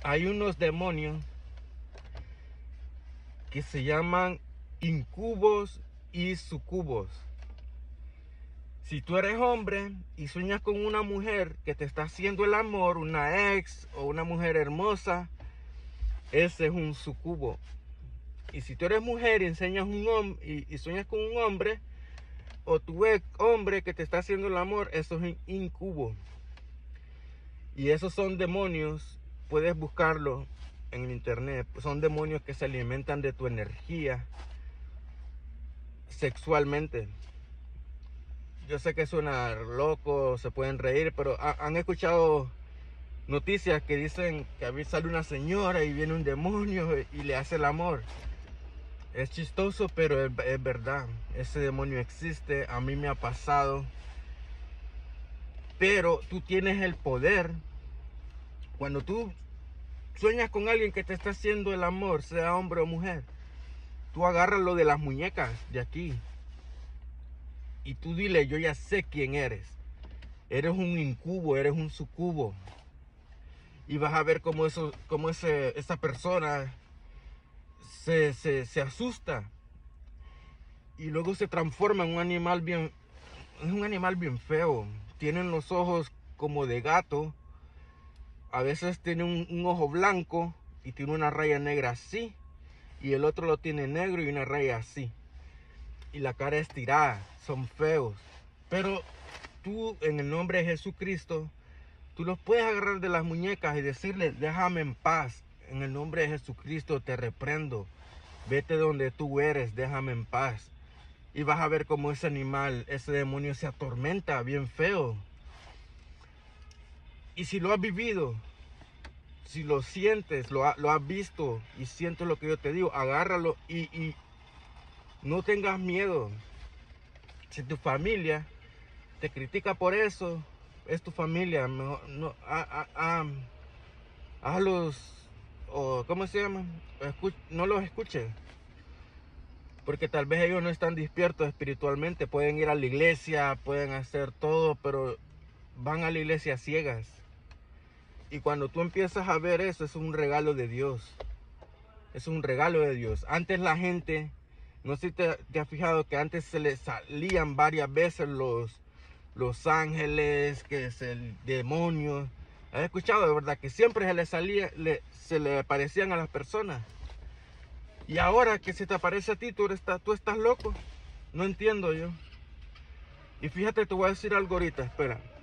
hay unos demonios que se llaman incubos y sucubos. Si tú eres hombre y sueñas con una mujer que te está haciendo el amor, una ex o una mujer hermosa, ese es un sucubo. Y si tú eres mujer y sueñas con un hombre, o tu ex hombre que te está haciendo el amor, eso es un incubo. Y esos son demonios, puedes buscarlo en el internet, son demonios que se alimentan de tu energía sexualmente. Yo sé que suena loco, se pueden reír, pero han escuchado noticias que dicen que a veces sale una señora y viene un demonio y le hace el amor. Es chistoso, pero es verdad. Ese demonio existe, a mí me ha pasado. Pero tú tienes el poder. Cuando tú sueñas con alguien que te está haciendo el amor, sea hombre o mujer, tú agarras lo de las muñecas de aquí y tú dile: yo ya sé quién eres. Eres un incubo, eres un sucubo. Y vas a ver cómo esa persona se asusta y luego se transforma en un animal bien feo. Tienen los ojos como de gato. A veces tiene un ojo blanco y tiene una raya negra así, y el otro lo tiene negro y una raya así, y la cara estirada. Son feos, pero tú, en el nombre de Jesucristo, tú los puedes agarrar de las muñecas y decirle: déjame en paz, en el nombre de Jesucristo te reprendo, vete donde tú eres, déjame en paz. Y vas a ver cómo ese animal, ese demonio se atormenta bien feo. Y si lo has vivido, si lo sientes, lo has visto y sientes lo que yo te digo, agárralo y no tengas miedo. Si tu familia te critica por eso, es tu familia. Mejor, no, hazlos, o ¿cómo se llama? No los escuches. Porque tal vez ellos no están despiertos espiritualmente. Pueden ir a la iglesia, pueden hacer todo, pero van a la iglesia ciegas. Y cuando tú empiezas a ver eso, es un regalo de Dios. Es un regalo de Dios. Antes la gente, no sé si te has fijado que antes se le salían varias veces los ángeles, que es el demonio. ¿Has escuchado de verdad que siempre se le aparecían a las personas? Y ahora que se te aparece a ti, tú estás loco. No entiendo yo. Y fíjate, te voy a decir algo ahorita, espera.